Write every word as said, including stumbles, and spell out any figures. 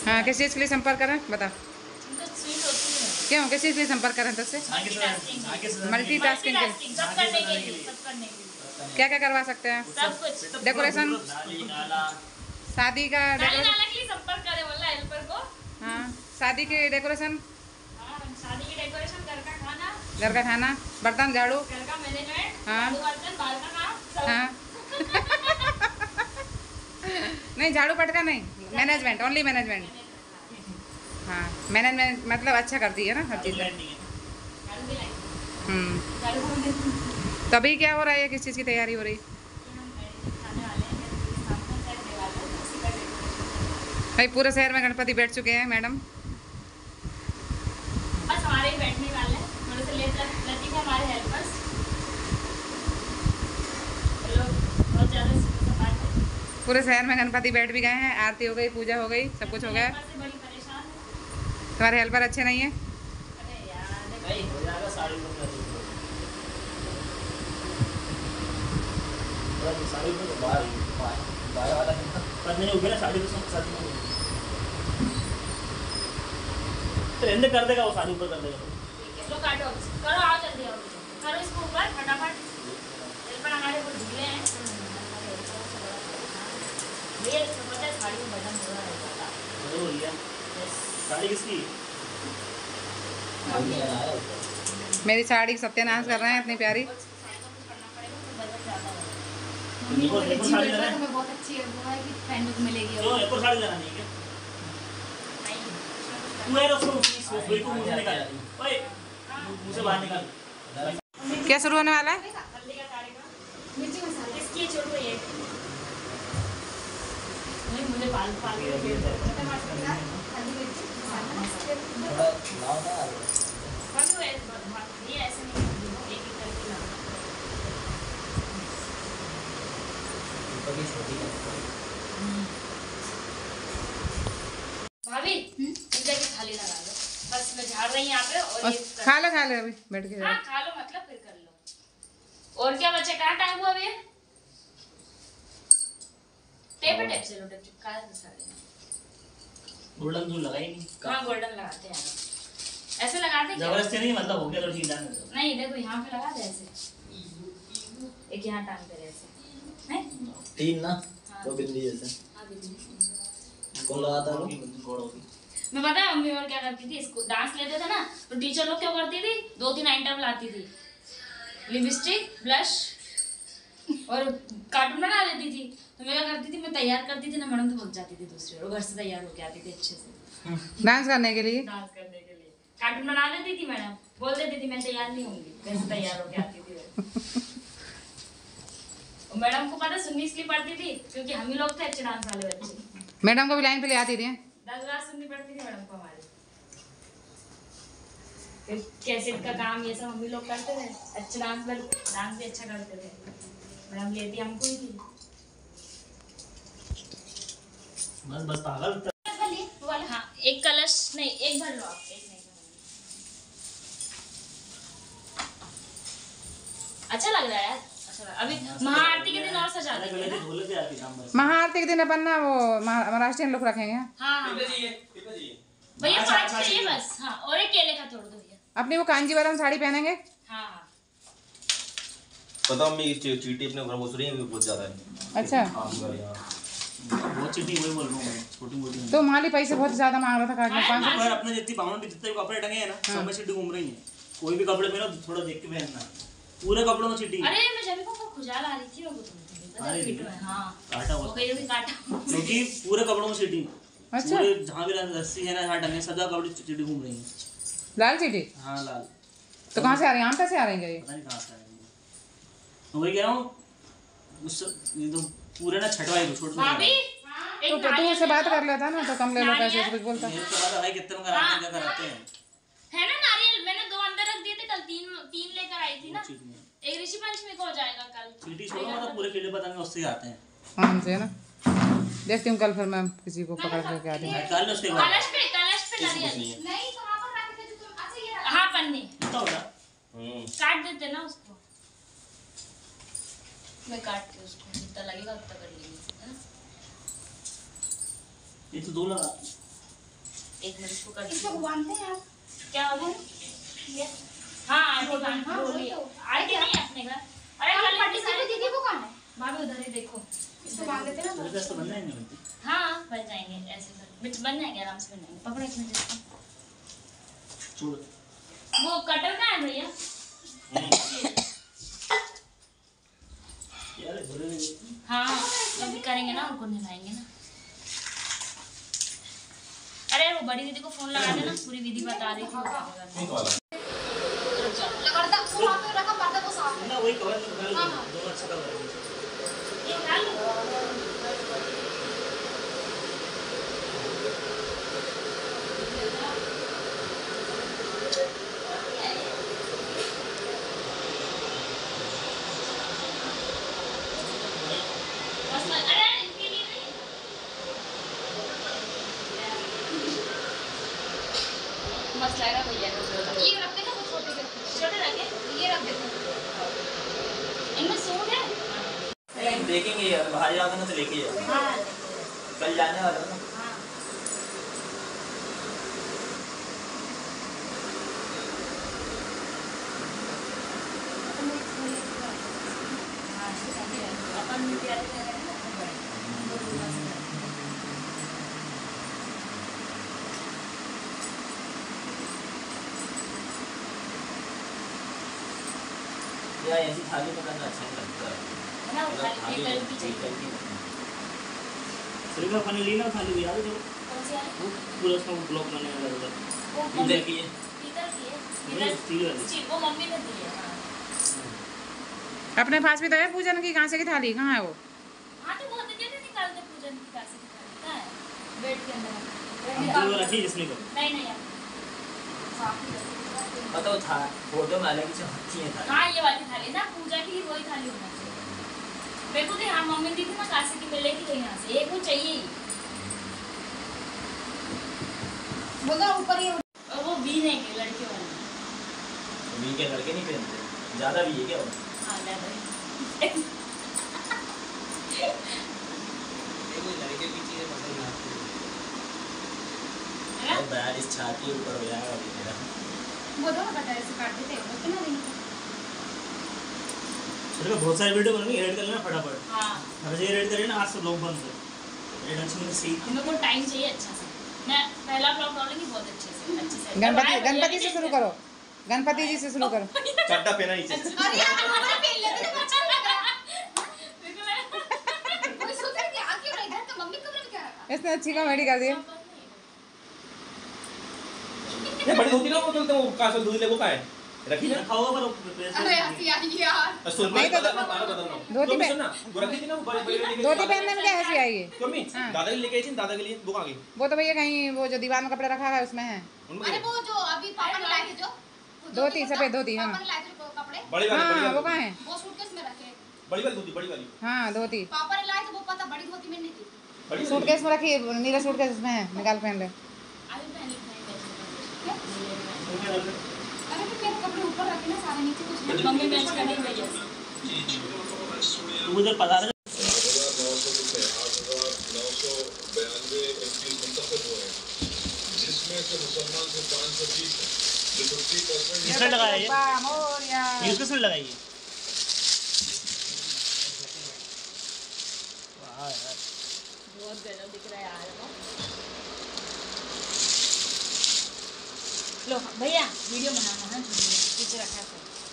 हाँ, किस चीज़ के लिए संपर्क करें बता। क्यों, किस चीज़ के लिए संपर्क करें तुझसे? मल्टी टास्किंग के लिए। क्या क्या करवा सकते हैं? सब कुछ। डेकोरेशन, शादी का डेकोरेशन। हाँ, शादी की डेकोरेशन, शादी की डेकोरेशन, घर का खाना, घर का खाना, बर्तन झाड़ू, घर का मैनेजमेंट, हाँ बर्तन, बाल का काम, सब। हाँ नहीं, झाड़ू पटका नहीं, मैनेजमेंट, ओनली मैनेजमेंट। हाँ, मैनेजमेंट मतलब अच्छा करती है ना हर चीज़। हम्म, तो अभी क्या हो रहा है, किस चीज़ की तैयारी हो रही? भाई पूरे शहर में गणपति बैठ चुके हैं मैडम। बस हमारे ही बैठने वाले हैं, थोड़े से लेट लतीफ है हमारे हेल्पर्स लोग, बहुत ज़्यादा सपाट है। पूरे शहर में गणपति बैठ भी गए हैं, आरती हो गई, पूजा हो गई, सब कुछ हो गया। से बड़ी परेशान है। तुम्हारे हेल्पर अच्छे नहीं है? अरे यार नहीं हो जाएगा, साड़ी में साड़ी में तो बाहर बाहर वाला पर नहीं हो गया ना, साड़ी तो सब साथ में ट्रेंड कर देगा, वो साड़ी ऊपर कर देगा। ठीक है, लो काटो, करो, आओ जल्दी आओ, करो इसको ऊपर फटाफट। हेल्पर हमारे को ढीले हैं, ये पता है साड़ी में बटन हो रहा है ज़्यादा। बड़े हो गया साड़ी किसकी? मेरी साड़ी सत्यानाश कर रहे हैं, इतनी प्यारी। मम्मी बोली अच्छी है, तुम्हें बहुत अच्छी है, वो है कि पहनने को मिलेगी। तो एक और साड़ी लेना नहीं है तू यार, उसको सोफे को मुंह से निकाल, ओए मुंह से बाहर निकाल। क्या शुरू होने वाला है? हल्दी का कार्यक्रम, मिर्ची मसाला, इसकी छोड़ दो ये। नहीं मुझे पाल पाल के हल्दी मिर्ची मसाला थोड़ा लाओ ना यार, ये ऐसे नहीं, एक एक करके लाओ। ऊपर की छोटी भाभी इधर की थाली लगा लो, बस मैं झाड़ रही यहाँ पे। और ये खा लो, खा लो अभी बैठ के। हाँ खा लो, मतलब फिर कर लो। और क्या बच्चे, कहाँ टाइम हुआ अभी? टेप टेप से लो, टेप कहाँ से सारे गोल्डन जो लगाई नहीं। हाँ गोल्डन लगाते हैं, ऐसे लगाते हैं। जबरदस्ती नहीं, मतलब हो गया तो ठीक है। नहीं देखो यहाँ पे लगा दे ऐसे, एक यहाँ टांग दे ऐसे, नहीं तीन ना, तो बिंदी जैसे। हाँ बिल्कुल। कौन लगाता है? मैं पता है मम्मी और क्या करती थी, इसको डांस लेते थे ना तो टीचर लोग क्या करती थी, दो तीन आइटम लाती थी, लिपस्टिक, ब्लश और कार्टून बना देती थी। तो मैं क्या करती थी, मैं तैयार करती थी ना मैडम, तो भग जाती थी दूसरी और घर से तैयार होके आती थी अच्छे से डांस करने के लिए। डांस करने के लिए कार्टून बना देती थी मैडम, बोल देती थी मैं तैयार नहीं होंगी, घर से तैयार होके आती थी। मैडम को पता सुननी इसलिए पड़ती थी क्योंकि हम ही लोग थे अच्छे डांस वाले बच्चे। मैडम को भी लाइन पे ले आती थी। दस बार सुननी पड़ती थी मैडम को हमारी, कैसेट का काम ये सब हम ही लोग करते थे, अच्छे डांस डांस भी अच्छा करते थे, मैडम लेती हमको ही थी। बस बस पागल। हाँ एक कलश नहीं, एक भर लो आप, एक नहीं। अच्छा लग रहा है यार, अच्छा लग। अभी महाआरती के दिन और सजा देंगे ना। महाआरती के दिन अपन ना वो महाराष्ट्रियन लोग रखेंगे। हाँ भैया पाँच चाहिए बस। हाँ और एक केले का तोड़ दो भैया। अपनी वो कांजीवरम साड़ी पहनेंगे। हाँ हाँ पता मम्मी चीटी अपने घर घुस रही है बहुत ज्यादा है। अच्छा बहुत चीटी वही बोल रहा हूं मैं, छोटी मोटी। तो माली पैसे बहुत ज्यादा मांग रहा था काटने पाँच सौ। पर अपने जितनी बावन पे जितने कपड़े टंगे हैं ना, सब में चीटी घूम रही है। कोई भी कपड़े पहनो थोड़ा देख के पहनना, पूरे कपड़ों में चीटी। अरे मैं जब को खुजलाल आ रही थी वो तो पता है। हां काटा हुआ कहीं भी काटा, क्योंकि पूरे कपड़ों में चीटी। अच्छा पूरे जहां भी रस्सी है ना, जहां टंगे सब कपड़े चीटी घूम रही है। लाल चीटी? हां लाल। तो कहां से आ रही है? यहाँ से आ रही है ये? पता नहीं कहां से आ रही है। तो वही कह रहा हूं उस ये तो पूरे ना छटवाई दो, छोड़ दो भाभी तो तू उससे बात कर लेता ना, तो कम ले लो पैसे, कुछ बोलता। ये तो बात है कितने में कराते हैं, क्या कराते हैं है ना नारियल, मैंने दो अंदर रख दिए थे कल, तीन तीन लेकर आई थी ना। एक ऋषि पंचमी को हो जाएगा कल। चीटी छोड़ो मतलब पूरे केले पतंगे उससे आते हैं। हाँ से ना, देखती हूँ कल फिर मैं किसी को पकड़ करके आती हूँ। निकाल लो उसके बाद। कलश पे कलश पे नारियल नहीं तो वहां पर रख दे तुम। अच्छा ये हां पन्नी कितना होगा? हम्म काट देते ना उसको, मैं काट के उसको जितना लगेगा उतना कर लेंगे, है ना। ये तो दो लगा। एक मिनट इसको कर इसको बांधते हैं आप क्या हो गया? हाँ आंटी बांध बोली आंटी नहीं अपने घर। अरे कल पट्टी से दीदी वो कौन है? भाभी उधर ही देखो। इसको बांध देते हैं ना। मेरे पास तो बनना ही नहीं बनती। हाँ बन जाएंगे ऐसे बिच बन जाएंगे आराम से बन जाएंगे। पकड़ो एक मिनट इसको। छोड़। वो कटर कहाँ है भैया? यार भरे नहीं। हाँ जब करेंगे ना उनको नहलाएंगे ना। अरे वो बड़ी दीदी को फोन लगा देना पूरी विधि बता रही थी। लगता उसको वहाँ पे रखा पर्दा को साफ ना वही कवर कर दो। दोनों अच्छा कवर है। ये डाल लो। मस्त लग रहा है भैया। ये रखते ना वो छोटे के छोटे रखे ये रख देते हैं। इनमें सूट है। नहीं देखेंगे यार बाहर जाओगे ना तो लेके जाओ। हाँ कल जाने वाला हूँ ना। हाँ अपन भी तैयारी कर रहे हैं ना। यार ऐसी थाली में करना अच्छा नहीं लगता है। है ना वो खाली एक कलर की चाहिए। सिल्वर पानी ली ना थाली याद है कौन सी वाली? वो पूरा उसका ब्लॉक बनाने वाला होगा। वो इधर मम्मी की है। इधर की है। नहीं, इधर स्टील वाली। स्टील वो मम्मी ने दी है। हाँ अपने पास भी तो है पूजन की कांसे की थाली, कहाँ है वो? हाँ तो वो तो कहते निकालते पूजन की कासे की थाली कहाँ है? बेड के अंदर है। हम जो रखी जिसने को नहीं नहीं यार साफ ही रखो। पता वो था फोटो में अलग ही अच्छी है थाली। हाँ ये वाली थाली ना पूजा की वही थाली होना चाहिए। मेरे को तो यहाँ मम्मी दी थी ना कासे की मिलेगी तो यहाँ से एक वो चाहिए ही। बोलो ऊपर ही और वो भी नहीं के लड़के वाले। वी के लड़के नहीं पहनते ज्यादा भी है क्या वो? हाँ ज़्यादा लड़के की चीजें पसंद आती है ना? बैड इस छाती ऊपर हो जाएगा अभी मेरा। वो दोनों कटर से काट देते हैं कितना दिन चलो बहुत सारे वीडियो बनाएंगे एडिट कर लेना फटाफट। हाँ अगर ये एडिट करें ना आज से लोग बंद कर एडिशन में सीख हम लोग को टाइम चाहिए अच्छा से। मैं पहला ब्लॉग डालूंगी बहुत अच्छे से अच्छे से। गणपति गणपति से शुरू करो, गणपति जी से शुरू करो। चड्डा पहना नीचे। अरे यार हमारे पहन लेते तो अच्छा लग रहा कोई सोच रहा है कि आ क्यों रहा इधर तो मम्मी कमरे में क्या रखा इसने अच्छी कॉमेडी कर दी। ये बड़ी धोती ना वो बोलते हैं वो कासल दूध ले वो का है रखी ना। रखा होगा पर अरे हंसी आई यार सुन नहीं तो बता ना पारा बता ना धोती तो पे- सुन ना वो रखी थी ना वो बड़ी बड़ी धोती पहनने में क्या हंसी आई है? क्यों मी हाँ। दादा के लिए लेके आई थी दादा के लिए वो कहां गई वो तो भैया कहीं वो जो दीवान में कपड़े रखा है उसमें है। उनमें अरे वो जो अभी पापा ने लाए थे जो वो धोती, कुर्ता, सफेद धोती, हाँ। पापा ने लाए थे जो कपड़े बड़ी वाली बड़ी हाँ वो वाली कहाँ है? वो सूटकेस में रखे बड़ी वाली धोती बड़ी वाली हाँ धोती पापा ने लाए थे वो पता बड़ी धोती में नहीं थी बड़ी वाली। सूटकेस में रखी, नीला सूटकेस उसमें है, निकाल पहन ले। अभी पहले नहीं अरे फिर मेरे कपड़े ऊपर रखे ना सारे नीचे कुछ नहीं मम्मी मैच करने भैया तू उधर पता है नौ सौ रुपये आठ हजार नौ सौ बयानवे एमपी मुंतखब हुए हैं जिसमें से मुसलमान से पाँच सौ बीस है जो फिफ्टी परसेंट किसने लगाया ये? वाह, मोरिया। न्यूज़ किसने लगाई है? वाह यार बहुत गजब दिख रहा है यार लो भैया वीडियो बनाना है पीछे रखा है